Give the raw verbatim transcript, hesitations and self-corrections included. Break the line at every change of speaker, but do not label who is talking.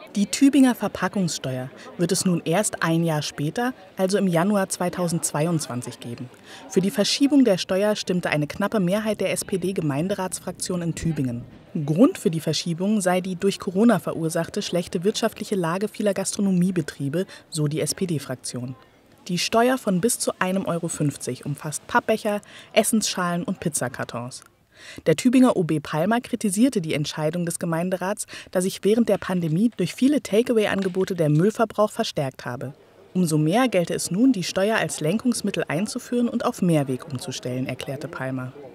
Die Tübinger Verpackungssteuer wird es nun erst ein Jahr später, also im Januar zweitausendzweiundzwanzig, geben. Für die Verschiebung der Steuer stimmte eine knappe Mehrheit der S P D-Gemeinderatsfraktion in Tübingen. Grund für die Verschiebung sei die durch Corona verursachte schlechte wirtschaftliche Lage vieler Gastronomiebetriebe, so die S P D-Fraktion. Die Steuer von bis zu einem Euro fünfzig umfasst Pappbecher, Essensschalen und Pizzakartons. Der Tübinger O B Palmer kritisierte die Entscheidung des Gemeinderats, da sich während der Pandemie durch viele Takeaway-Angebote der Müllverbrauch verstärkt habe. Umso mehr gelte es nun, die Steuer als Lenkungsmittel einzuführen und auf Mehrweg umzustellen, erklärte Palmer.